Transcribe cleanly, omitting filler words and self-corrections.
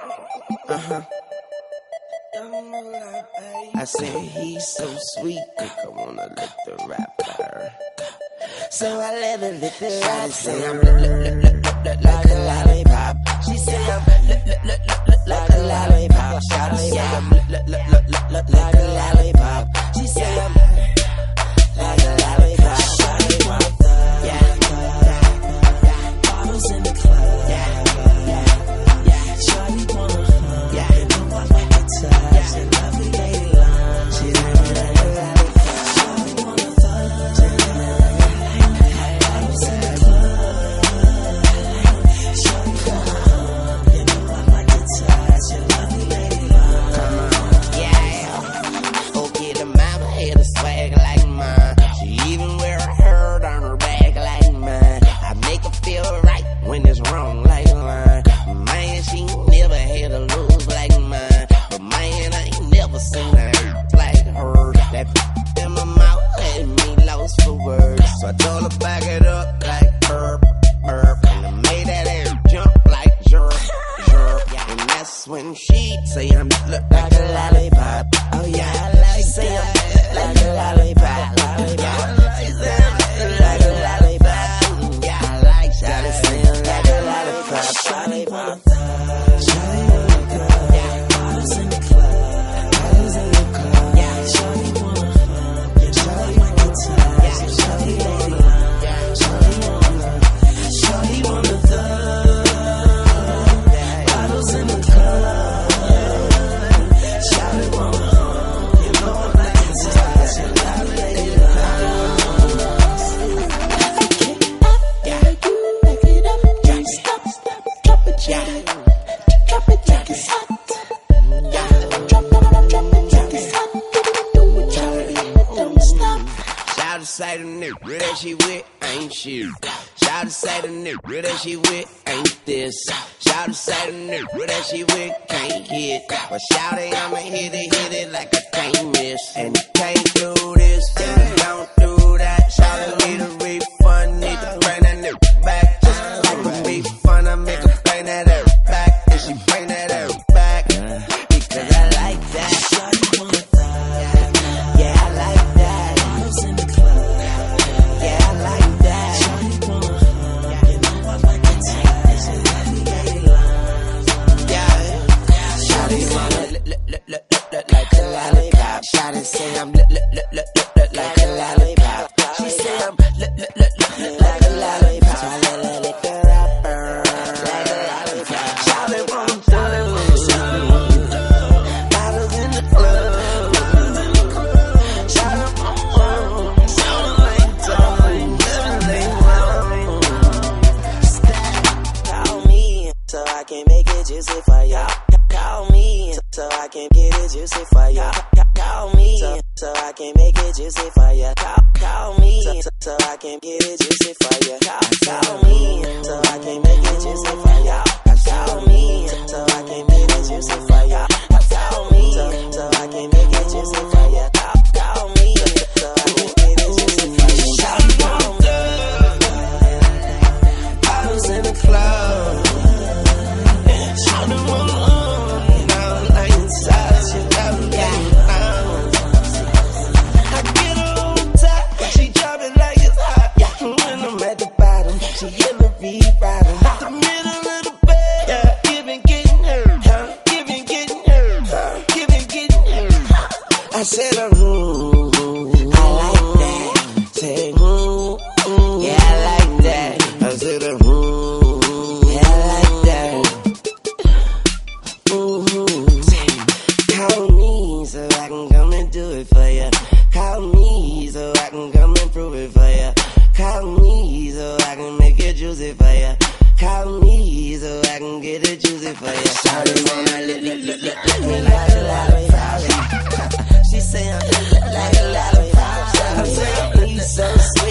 I said he's so sweet, think I wanna lick the rapper. So I let her lick the rapper. Say I'm like a lollipop. She said I'm like a lollipop. Shout say I'm like a lollipop. She said I'm like a lollipop. Yeah, bottles in the club. Yeah. Shawty wanna hug. Yeah, you know I like it tough. Yeah, she lovely lady love. She like it like a lollipop. Shawty wanna fuck. She like it bottles in the club. Shawty wanna hug. You know I like it tough. She lovely lady love. Come on, yeah. Okay, the mama had a swag like mine. She even wear a herd on her back like mine. I make her feel right when it's wrong like mine. Man, she never had a lose like mine. But man, I ain't never seen her like her. That in my mouth had me lost for words. So I told her back it up like burp, burp. And I made that air jump like jerk, jerk. And that's when she say I'm look like a lollipop. Oh yeah, I like say I'm like a lollipop. Yeah, I like like a lollipop. Yeah, I like Shawty say I'm like a lollipop. Shawty wanna fuck. Shawty wanna go. Yeah, bottles in the club. Bottles in the club. Yeah, Shawty wanna hug. Yeah, Shawty wanna touch. Yeah, Shawty wanna love. Yeah, Shawty wanna love. Shawty wanna thug. Bottles in the club. Shawty wanna hug. You know I like it tough. She love lady love. Yeah, back it up. Drop, stop, drop it, yeah. Drop it, drop it, hot. Yeah, drop it, hot. Do it, don't stop. Shout to say the nigga that she with ain't shit. Shout to say the nigga that she with ain't this. Shout to say the nigga that she with can't hit. But shout it, I'ma hit it like I can't miss. And you can't do this, and you don't do that. Shout it, need a refund, need to bring that nigga back. Just like a refund, I make her bring that air back. And she bring that air back, because I like that. Shawty wanna thug. Yeah, I like that. Bottles in the club. Yeah, I like that. Shawty wanna hug. You know I like it tight. She lovely lady love. Yeah, Shawty wanna look like a lollipop. Shawty say I'm look like a lollipop. She say I'm look like a lollipop. So I let her lick the rapper like a lollipop. Shawty wanna bottles in the club. Shawty wanna call me so I can make it juicy for ya. Call me so I can get it juicy for ya. Call me so I can make it juicy for ya. Call me so I can get it juicy for ya. Call me so I can make it juicy for ya. Call me so I can make it juicy for ya. Call me so I can make it juicy for ya. Call me so I can get it juicy for ya. Shawty wanna bottles in the club. Shawty wanna she yellow riding the middle of the bed, yeah. Giving, getting hurt, huh? Giving, getting hurt, huh? Giving, getting hurt. I said, I like that. Say, yeah, I like that. I said, yeah, I like that. Call me so I can come and do it for ya. Call me so I can come and prove it for ya. Call me so I can make it juicy for ya. Call me so I can get it juicy for ya. Shawty wanna lick me like a lollipop. She say I'm like a lollipop. I say he's so sweet.